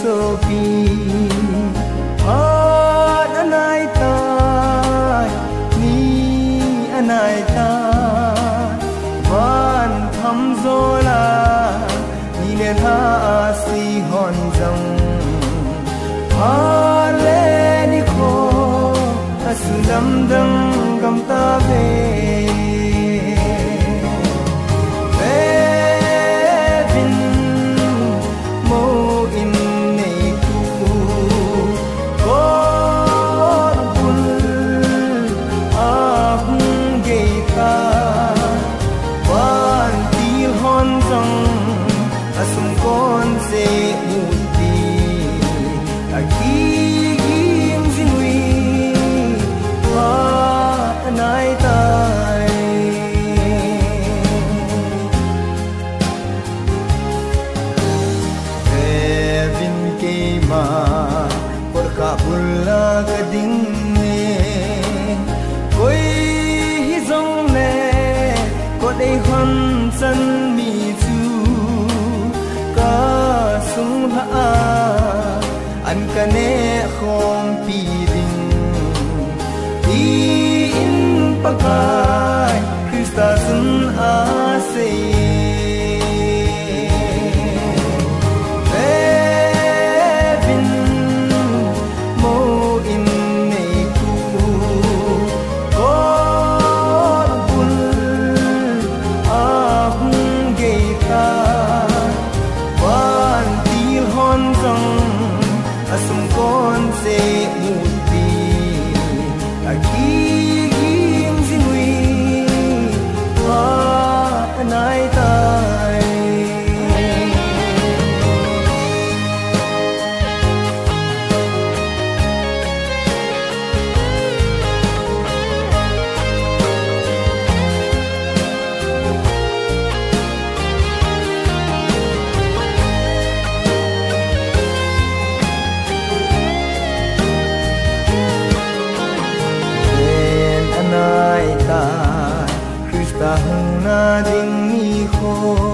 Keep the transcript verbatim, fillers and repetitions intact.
sopi at anay tay ni anay tay van tham zola ni le ha si hon jong ha le ni ko asulam dang gam ta ve chân mi chu ca sung ha an ka ne khom pi ding in pakai Krista sun a se ta hung na ding mi kho